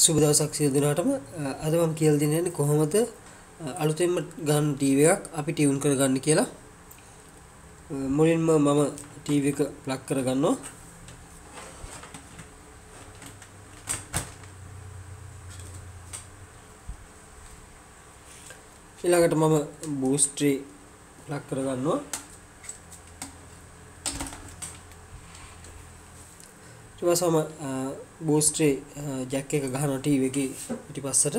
සුබ දවසක් සියලු දෙනාටම අද මම කියලා දෙන්නේ කොහොමද අලුතෙන්ම ගන්න ටීවී එකක් අපි ටියුන් කරගන්න කියලා. මුලින්ම මම ටීවී එක ප්ලග් කරගන්නවා. ඊළඟට මම බූස්ටරි ප්ලග් කරගන්නවා. ඊට පස්සේ මම බූස්ටරි ජැක් එක ගහනවා ටීවී එකේ පිටිපස්සට.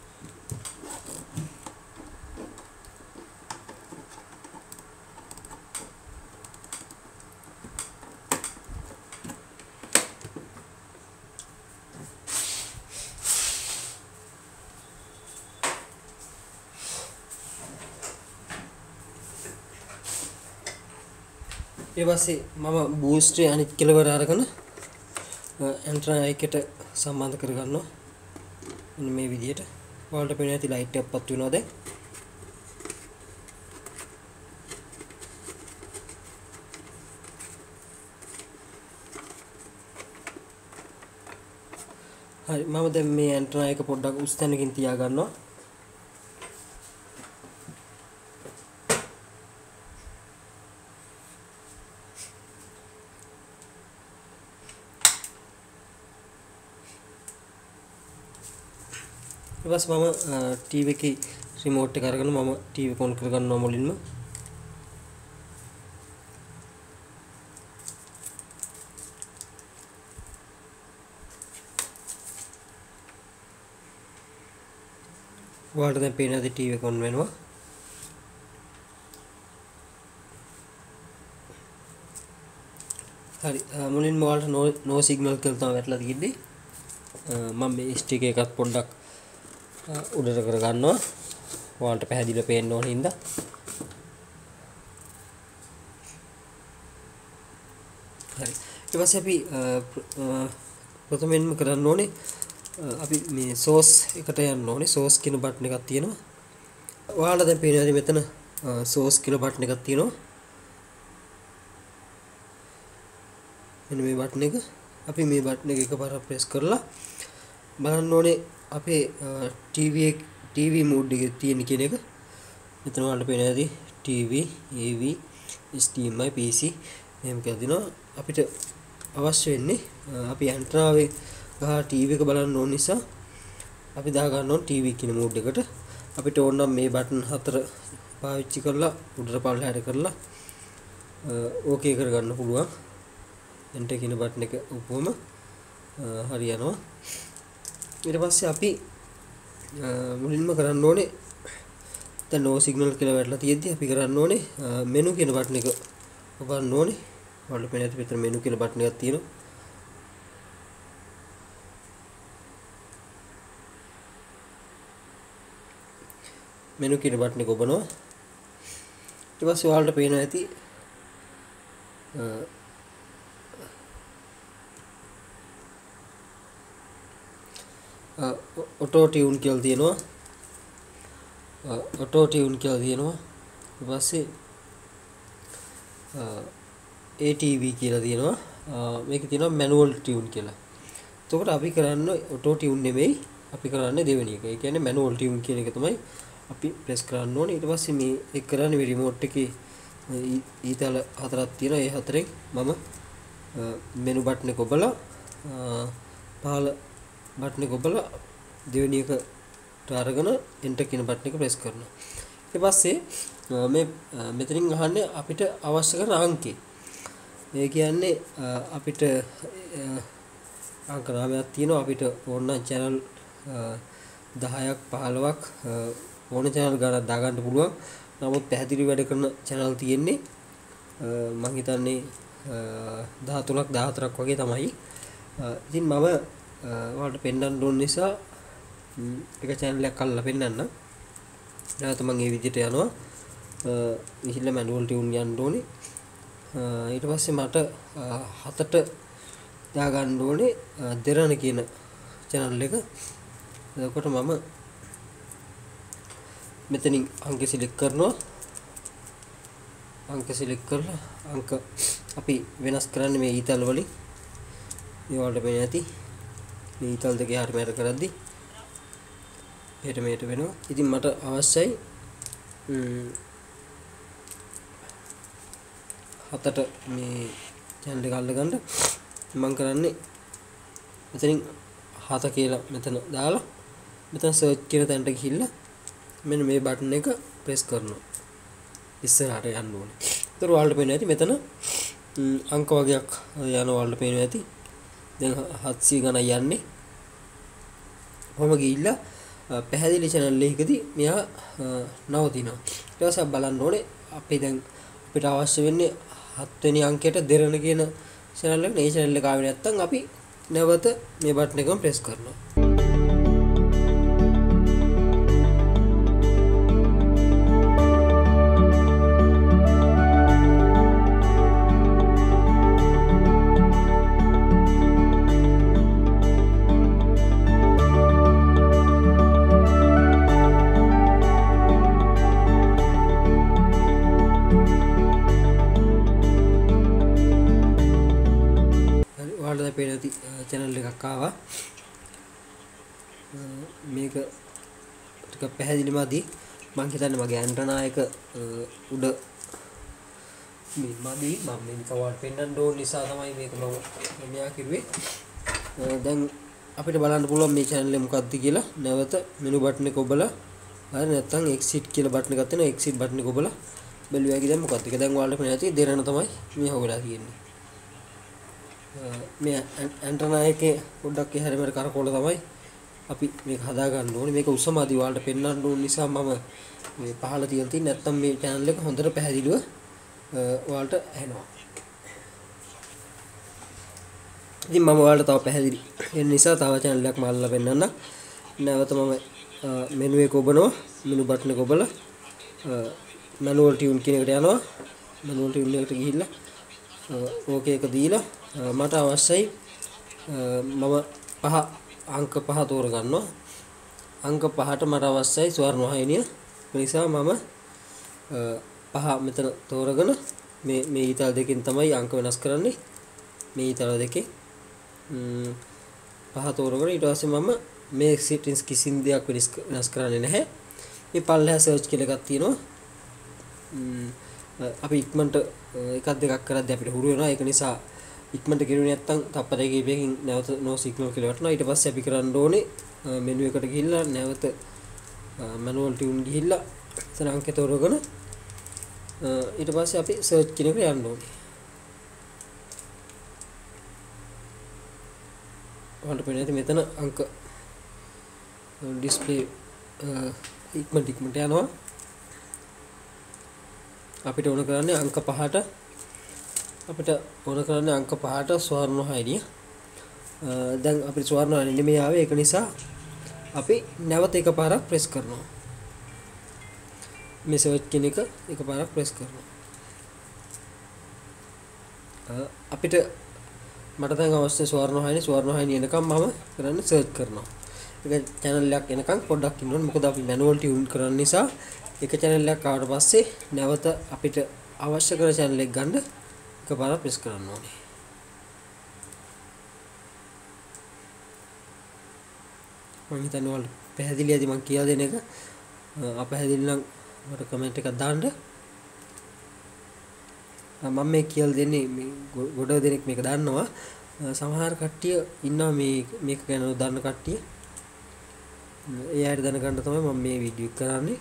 ඊට පස්සේ මම බූස්ටරි අනිත් කෙලවර අරගෙන ඇන්ටනා එකට සම්බන්ධ කරගන්නවා. මෙන්න මේ විදිහට. ඔයාලට පේන ඇති ලයිට් එකක් පත් වෙනවා දැන්. හරි මම දැන් මේ ඇන්ටනා එක පොඩ්ඩක් උස් තැනකින් තියා ගන්නවා. ඊට පස්සේ මම ටීවී එකේ රිමෝට් එක අරගෙන මම ටීවී එක ඔන් කරගන්නවා මුලින්ම. ඔයාලට දැන් පේනවා ටීවී එක ඔන් වෙනවා. හරි මුලින්ම ඔයාලට නෝ සිග්නල් කියලා තමයි වැටලා තියෙන්නේ. මම මේ ස්ටික් එකත් පොඩ්ඩක් උඩට කරගන්නවා. ඔයාලට පැහැදිලිව පේන්න ඕන හින්දා. හරි. ඊට පස්සේ අපි ප්‍රථමයෙන්ම කරන්න ඕනේ අපි මේ සෝස් එකට යන්න ඕනේ. සෝස් කියන බටන් එකක් තියෙනවා. ඔයාලට දැන් පේනවා මෙතන සෝස් කියලා බටන් එකක් තියෙනවා. මෙන්න මේ බටන් එක. අපි මේ බටන් එක එකපාරක් ප්‍රෙස් කරලා බලන්න ඕනේ අපේ ටීවී මෝඩ් එකේ තියෙන කියන එක. මෙතන ඔයාලට පේනවා ඇති ටීවී, AV, HDMI, PC එහෙම කියලා දිනවා. අපිට අවශ්‍ය වෙන්නේ අපි ඇන්ටනාවේ ගහ ටීවී එක බලන්න ඕන නිසා අපි දා ගන්න ඕන ටීවී කියන මෝඩ් එකට. අපිට ඕන නම් මේ බටන් හතර පාවිච්චි කරලා උඩට පල්ලෙහාට කරලා ඕකේ කරගන්න පුළුවන්. එන්ටර් කියන බටන් එක උපුවම හරියනවා. ඊට පස්සේ අපි මුලින්ම කරන්න ඕනේ දැන් නෝ සිග්නල් කියලා වැටලා තියෙද්දි අපි කරන්න ඕනේ මෙනු කියන බටන් එක ඔබන්න ඕනේ. ඔයාලට පේන ඇති මෙතන මෙනු කියන බටන් එකක් තියෙනවා. මෙනු කියන බටන් එක ඔබනවා. ඊට පස්සේ ඔයාලට පේන ඇති ඔටෝ ටියුන් කියලා තියෙනවා. ඔටෝ ටියුන් කියලා තියෙනවා. ඊට පස්සේ ATV කියලා තියෙනවා. මේකේ තියෙනවා මැනුවල් ටියුන් කියලා. එතකොට අපි කරන්නේ ඔටෝ ටියුන් නෙමෙයි. අපි කරන්නේ දෙවෙනි එක. ඒ කියන්නේ මැනුවල් ටියුන් කියන එක තමයි අපි ප්‍රෙස් කරන්න ඕනේ. ඊට පස්සේ මේ එක කරන්නේ මේ රිමෝට් එකේ ඊතල හතරක් තියෙනවා. ඒ හතරෙන් මම මෙනු බටන් එක ඔබලා පහළ බටන් එක ඔබලා දෙවෙනි එකට අරගෙන එන්ටර් කියන බටන් එක ප්‍රෙස් කරනවා. ඊට පස්සේ මේ මෙතනින් අහන්නේ අපිට අවශ්‍ය කරන අංකය. ඒ කියන්නේ අපිට අංක 9ක් තියෙනවා. අපිට ඕන නම් channel 10ක් 15ක් ඕන channel ගණනක් දාගන්න පුළුවන්. නමුත් පැහැදිලි වැඩ කරන channel තියෙන්නේ මම හිතන්නේ 13ක් 14ක් වගේ තමයි. ඉතින් මම ඔයාලට පෙන්වන්න ඕන නිසා එක channel එකක් අල්ලලා පෙන්වන්න. නැවත මම මේ විදිහට යනවා. ඉහිල්ල මැනුවල් ටියුන් යන්න ඕනේ. ඊට පස්සේ මට හතට දා ගන්න ඕනේ දෙරණ කියන channel එක. එතකොට මම මෙතනින් අංක සිලෙක්ට් කරනවා. අංක සිලෙක්ට් කරලා අංක අපි වෙනස් කරන්නේ මේ ඊතල වලින්. මේ වලට පේන ඇති මේ ඊතල් දෙකේ හරියට කරද්දි මේට වෙනවා. ඉතින් මට අවශ්‍යයි 7ට මේ channel එක අල්ලගන්න. මම කරන්නේ මෙතනින් 7 කියලා මෙතන දාලා මෙතන search කියන තැනට ගිහිල්ලා මෙන්න මේ බටන් එක press කරනවා. ඉස්සරහට යන්න ඕනේ. ඒතර ඔයාලට පේනවා ඇති මෙතන අංක වගේක් යන ඔයාලට පේනවා ඇති. දැන් 700 ගණන් යන්නේ. කොහොම ගිහිල්ලා පැහැදිලි channel එකකදී මෙයා නවතිනවා. ඊට පස්සේ බලන්න ඕනේ අපි දැන් අපිට අවශ්‍ය වෙන්නේ 7 වෙනි අංකයට දෙරණ කියන channel එක. මේ channel එක ආවේ නැත්නම් අපි නැවත මේ බටන් එකම press කරනවා. පේනති channel එකක් ආවා. මේක ටික පැහැදිලිමදි. මම හිතන්නේ මගේ ඇන්ටනා එක උඩ මේ මදි. මම මේක ඔයාලට පෙන්නන්න ඕන නිසා තමයි මේක මම මෙයා කිව්වේ. දැන් අපිට බලන්න පුළුවන් මේ channel එක මොකක්ද කියලා. නැවත menu button එක ඔබලා හරි නැත්නම් exit කියලා button එකක් තියෙනවා. exit button එක ඔබලා බැලුවාගේ දැන් මොකක්ද කියලා. දැන් ඔයාලට පේන ඇති දෙරණ තමයි මේ හොගලා තියෙන්නේ. මේ ඇන්ටනා එකේ පොඩ්ඩක් එහාට මෙහාට කරකවල තමයි අපි මේක හදා ගන්න ඕනේ. මේක උසමදි ඔයාලට පෙන්වන්න ඕන නිසා මම මේ පහළ තියලා තියෙන්නේ. නැත්තම් මේ channel එක හොඳට පැහැදිලිව ඔයාලට ඇහෙනවා. ඉතින් මම ඔයාලට තව පැහැදිලි වෙන නිසා තව channel එකක් මාල්ලා පෙන්වන්න. නැවත මම menu එක ඔබනවා. menu button එක ඔබලා manual tune කියන එකට යනවා. manual tune එකට ගිහිල්ලා ඕකේ එක දීලා මට අවශ්‍යයි මම අංක 5 තෝරගන්නවා. අංක 5ට මට අවශ්‍යයි ස්වර්ණ වාහිනිය. ඒ නිසා මම 5 මෙතන තෝරගෙන මේ ඊතල දෙකෙන් තමයි අංක වෙනස් කරන්නේ. මේ ඊතල දෙකේ 5 තෝරගෙන ඊට පස්සේ මම මේ settings කිසිම දෙයක් වෙනස් කරන්නේ නැහැ. මේ පල්ලෙහා search කියලා එකක් තියෙනවා. අපි ඉක්මනට එකක් දෙකක් කරද්දී අපිට හුරු වෙනවා. ඒක නිසා ඉක්මනට ගෙරුවේ නැත්නම් තප්පර කීපයකින් නැවත no signal කියලා වටනවා. ඊට පස්සේ අපි කරන්න ඕනේ menu එකට ගිහිල්ලා නැවත manual tune ගිහිල්ලා එතන අංක තෝරගෙන ඊට පස්සේ අපි search කියන එකට යන්න ඕනේ. ඔයාලට පේන ඇති මෙතන අංක display ඉක්මනට යනවා. අපිට ඕන කරන්නේ අංක 5ට ස්වර්ණ වාහිනිය. දැන් අපිට ස්වර්ණ වාහිනිය නෙමෙයි ආවේ. ඒක නිසා අපි නැවත එකපාරක් press කරනවා. මේ search කියන එක එකපාරක් press කරනවා. අපිට මට දැන් අවශ්‍ය ස්වර්ණ වාහිනිය එනකම් මම කරන්නේ search කරනවා. ඒක channel එකක් එනකම් පොඩ්ඩක් ඉන්න ඕනේ. මොකද අපි manual tune කරන නිසා එක channel එකක් ආවට පස්සේ නැවත අපිට අවශ්‍ය කරන channel එක ගන්න එකපාරක් press කරන්න ඕනේ. මම හිතන්නේ ඔයාලට පැහැදිලි ඇති මම කියලා දෙන එක. අපැහැදිලි නම් මට කමෙන්ට් එකක් දාන්න. මම මේ කියලා දෙන්නේ මේ ගොඩ දෙනෙක් මේක දන්නවා. සමහර කට්ටිය ඉන්නවා මේක ගැන දන්න කට්ටිය. ඒ අයට දැනගන්න තමයි මම මේ වීඩියෝ එක කරන්නේ.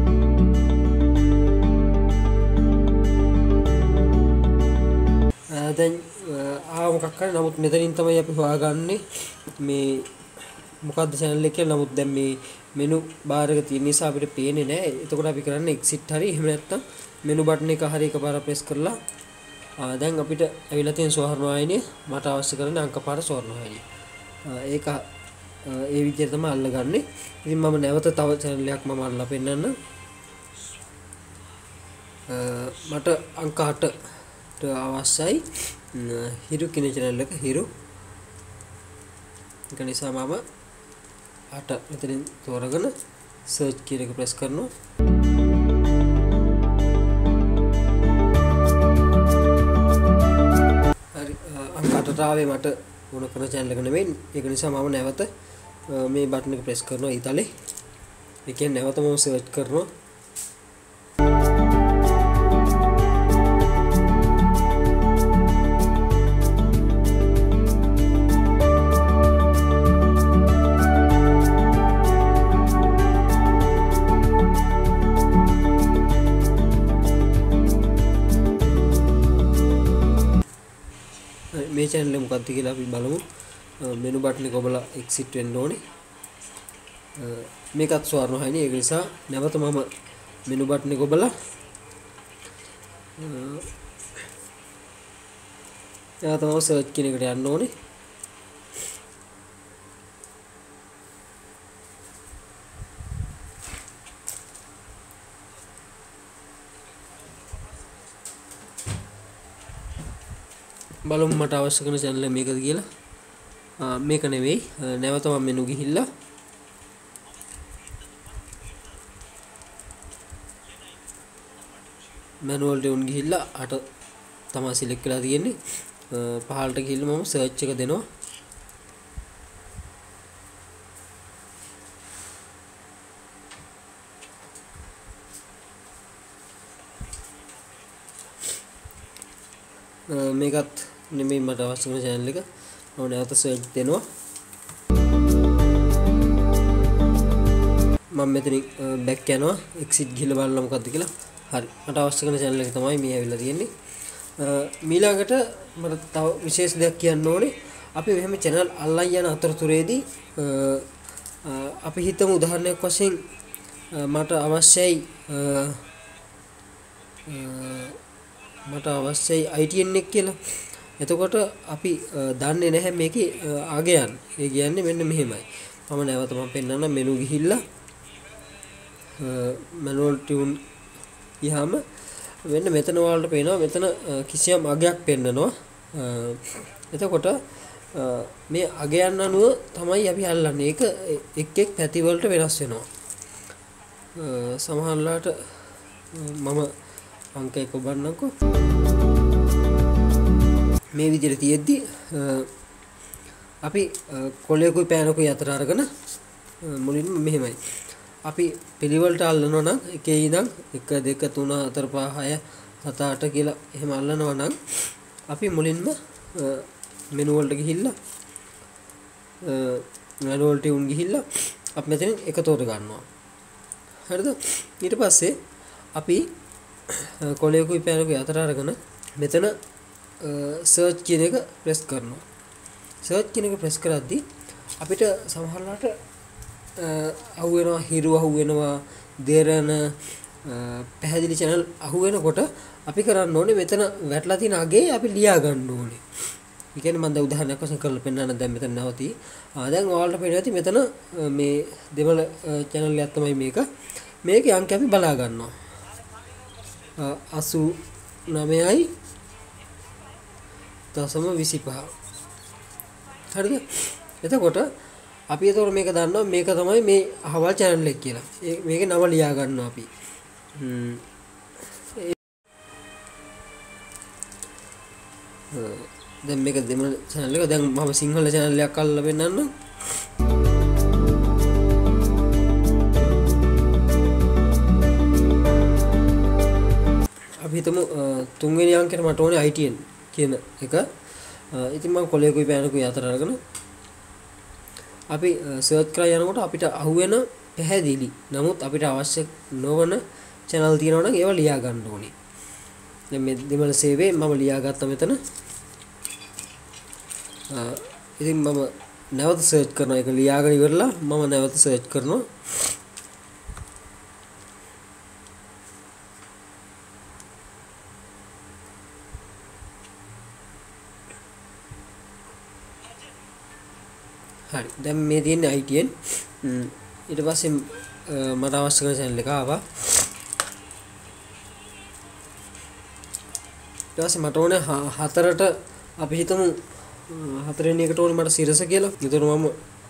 දැන් මොකක් කරන්නේ. නමුත් මෙතනින් තමයි අපි හොයාගන්නේ මේ මොකක්ද channel එක කියලා. නමුත් දැන් මේ menu bar එක තියෙන නිසා අපිට පේන්නේ නැහැ. එතකොට අපි කරන්නේ exit හරි එහෙම නැත්නම් menu button එක හරි එකපාරක් press කරලා දැන් අපිට ඇවිල්ලා තියෙන ස්වර්ණ වාහිනිය මට අවශ්‍ය කරන්නේ අංක 5 ස්වර්ණ වාහිනිය. ඒක ඒ විදිහට තමයි අල්ලගන්නේ. ඉතින් මම නැවත තව channel එකක් මම අල්ලලා පෙන්නන්න. මට අංක 8ට අවශ්‍යයි හිරු කියන channel එක හිරු. ඒක නිසා මම 8 මෙතනින් තෝරගෙන search කියන එක press කරනවා. හරි අංක 8ට ආවේ මට ඕන කරන channel එක නෙමෙයි. ඒක නිසා මම නැවත මේ බටන් එක press කරනවා ඊතලේ. ඒ කියන්නේ නැවත මම සර්ච් කරනවා. මේ channel එක මොකක්ද කියලා අපි බලමු. මෙනු බටන් එක ඔබලා exit වෙන්න ඕනේ. මේකත් ස්වර්ණහයිනේ ඒක නිසා නැවත මම මෙනු බටන් එක ඔබලා නැවත මම search කියන එකට යන්න ඕනේ. බලමු මට අවශ්‍ය කරන channel එක මේකද කියලා. මේක නෙවෙයි. නැවත මම මෙනු ගිහිල්ලා manual tune ගිහිල්ලා අට තමයි select කරලා තියෙන්නේ. පහළට ගිහිල්ලා මම search එක දෙනවා. මේකත් නෙමෙයි මට අවශ්‍ය කරන channel එක. මම නැවත search දෙනවා. මම මෙතනින් back යනවා. exit ගිහලා බලන්න මොකද්ද කියලා. හරි. මට අවශ්‍ය කරන channel එක තමයි මේ ඇවිල්ලා තියෙන්නේ. මීළඟට මට තව විශේෂ දෙයක් කියන්න ඕනේ. අපි මෙහෙම channel අල්ලන් යන අතරතුරේදී අපි හිතමු උදාහරණයක් වශයෙන් මට අවශ්‍යයි ITN එක කියලා. එතකොට අපි දන්නේ නැහැ මේකේ ආගයන්. ඒ කියන්නේ මෙන්න මෙහෙමයි. මම නැවත පෙන්නන්න මෙනු ගිහිල්ලා manual tune ගියාම මෙන්න මෙතන වලට පේනවා මෙතන කිසියම් අගයක් පෙන්නනවා. එතකොට මේ අගයන් අනුව තමයි අපි අල්ලන්නේ. ඒක එක් එක් පැති වලට වෙනස් වෙනවා. සමහරවිට මම අංක එක ඔබන්නම්කෝ. මේ විදිහට තියෙද්දි අපි කොලයකුයි පෑනකුයි අතර අරගෙන මුලින්ම මෙහෙමයි. අපි පිළිවෙලට අල්ලනවා නම් එකේ ඉඳන් 1 2 3 4 5 6 7 8 කියලා එහෙම අල්ලනවා නම් අපි මුලින්ම මෙනු වලට ගිහිල්ලා manual tune ගිහිල්ලා අපි මෙතනින් එක තෝර ගන්නවා. හරිද? ඊට පස්සේ අපි කොලයකුයි පෑනකුයි අතර අරගෙන මෙතන search කියන එක press කරනවා. search කියන එක press කරද්දී අපිට සමහරවිට අහුවෙනවා හිරු අහුවෙනවා දෙරණ පැහැදිලි channel අහුවෙනකොට අපි කරන්න ඕනේ මෙතන වැටලා තියෙන අගේ අපි ලියා ගන්න ඕනේ. ඒ කියන්නේ මම දැන් උදාහරණයක් වශයෙන් කරලා පෙන්නන්න දැන් මෙතන නැවතී. දැන් ඔයාලට පේනවා ඇති මෙතන මේ දෙමළ channel එකක් තමයි මේක. මේකේ අංක අපි බලා ගන්නවා. 89යි 0.25. හරිද? එතකොට අපි ඒතකොට මේක දන්නවා මේක තමයි මේ අහවල් channel එක කියලා. මේකේ නම ලියා ගන්නවා අපි. දැන් මේක දෙමළ channel එක. දැන් මම සිංහල channel එකක් අල්ලලා පෙන්නන්නම්. අපි හිතමු තුන්වෙනි අංකයට මට ඕනේ ITN කියන එක. ඉතින් මම කොලයකුයි පෑනකුයි අතර අරගෙන අපි සර්ච් කරලා යනකොට අපිට අහුවෙන පැහැදිලි නමුත් අපිට අවශ්‍ය නොවන channel තියෙනවා නම් ඒවා ලියා ගන්න ඕනේ. දැන් මේ දෙමළ සේවයේ මම ලියා ගත්තා මෙතන. ඉතින් මම නැවත සර්ච් කරනවා. ඒක ලියාගෙන ඉවරලා මම නැවත සර්ච් කරනවා. හරි. දැන් මේ තියෙන්නේ ITN. ඊට පස්සේ මට අවශ්‍ය කරන channel එක ආවා. ඊට පස්සේ මට ඕනේ හතරට අපි හිතමු හතරෙනි එකට ඕනේ මට සිරස කියලා. ඒතර මම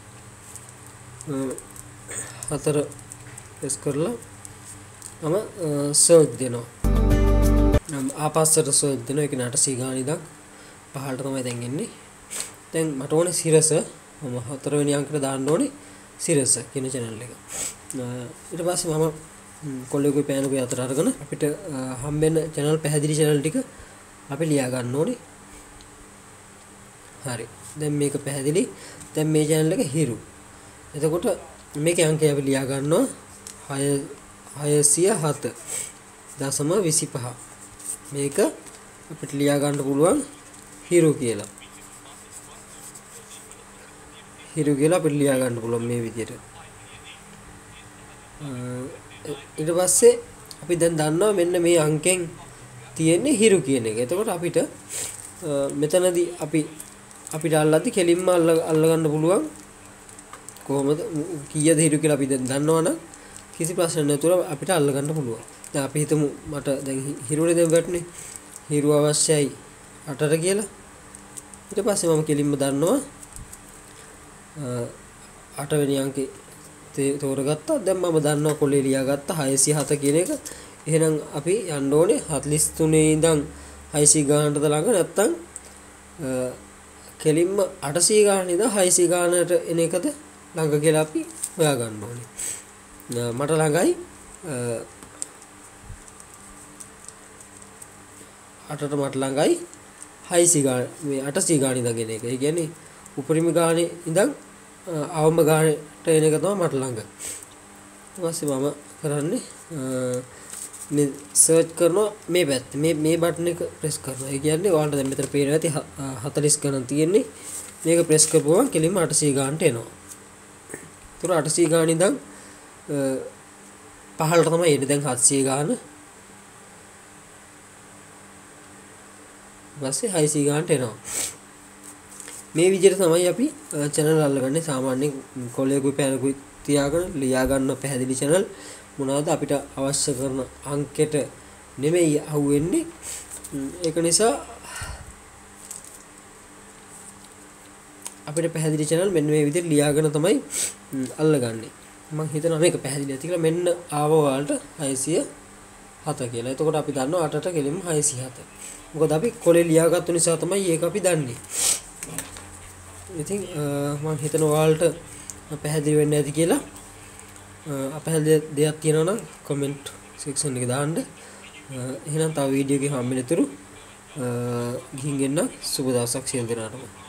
හතර press කරලා මම search දෙනවා. ආපස්සට search දෙනවා. ඒක නට සීගාන ඉඳන් පහළට තමයි දැන් එන්නේ. දැන් මට ඕනේ සිරස. මම හතරවෙනි අංකයට දාන්න ඕනේ. සිරස කියන channel එක. ඊට පස්සේ මම කොල්ලෙකුයි පෑනෙකුයි අතර අරගෙන අපිට හම්බෙන channel පැහැදිලි channel ටික අපි ලියා ගන්න ඕනේ. හරි. දැන් මේක පැහැදිලි. දැන් මේ channel එක හිරු. එතකොට මේකේ අංකය අපි ලියා ගන්නවා 607.25. මේක අපිට ලියා ගන්න පුළුවන් හිරු කියලා. හිරු කියලා අපිට ලියා ගන්න පුළුවන් මේ විදිහට. ඊට පස්සේ අපි දැන් දන්නවා මෙන්න මේ අංකෙන් තියෙන්නේ හිරු කියන එක. එතකොට අපිට මෙතනදී අපිට අල්ලද්දි කෙලින්ම අල්ල ගන්න පුළුවන් කොහොමද කීයද හිරු කියලා අපි දැන් දන්නවනම් කිසි ප්‍රශ්නයක් නැතුව අපිට අල්ල ගන්න පුළුවන්. දැන් අපි හිතමු මට දැන් හිරුනේ දැන් වැටුනේ. හිරු අවශ්‍යයි 8ට කියලා. ඊට පස්සේ මම කෙලින්ම දන්නවා 8 වෙනි අංකේ තෝරගත්තා. දැන් මම දන්නවා කොලේ ලියාගත්තා 607 කියන එක. එහෙනම් අපි යන්න ඕනේ 43 ඉඳන් 600 ගානට ළඟ නැත්තම් කෙලින්ම 800 ගාන ඉඳන් 600 ගානට එන එකද ළඟ කියලා අපි හොයා ගන්න ඕනේ. මට ළඟයි 8ට මට ළඟයි 600 ගාන මේ 800 ගාන ඉඳන් එන එක. ඒ කියන්නේ උපරිම ගානේ ඉඳන් අවම ගානට එන එක තමයි මට ළඟ. ඊට පස්සේ මම කරන්නේ මේ සර්ච් කරනවා මේ පැත්තේ මේ බටන් එක ප්‍රෙස් කරනවා. ඒ කියන්නේ ඔයාලට දැන් මෙතන පේනවා ඇති 40 ගණන් තියෙන්නේ. මේක ප්‍රෙස් කරපුවම කෙලින්ම 800 ගානට එනවා. ඒතර 800 ගාන ඉඳන් පහළට තමයි එන්නේ. දැන් 700 ගාන. ඊපස්සේ 600 ගානට එනවා. මේ විදිහට තමයි අපි channel අල්ලගන්නේ. සාමාන්‍යයෙන් කොලයකුයි පෑනකුයි තියාගෙන ලියා ගන්න පැහැදිලි channel මොනවාද අපිට අවශ්‍ය කරන අංකෙට නෙමෙයි අහුවෙන්නේ. ඒක නිසා අපිට පැහැදිලි channel මෙන්න මේ විදිහට ලියාගෙන තමයි අල්ලගන්නේ. මම හිතනවා මේක පැහැදිලි ඇති කියලා. මෙන්න ආව ඔයාලට 607 කියලා. එතකොට අපි දන්නවා 8ට කෙලින්ම 607. මොකද අපි කොලේ ලියාගත්තු නිසා තමයි ඒක අපි දන්නේ. ඉතින් මම හිතනවා ඔයාලට පැහැදිලි වෙන්න ඇති කියලා. අපහැදිලි දෙයක් තියෙනවා නම් කමෙන්ට් සෙක්ෂන් එකේ දාන්න. එහෙනම් තව වීඩියෝ එකක් හම්බෙන්න තුරු ගිහින් එන්න. සුබ දවසක් සියලු දෙනාටම.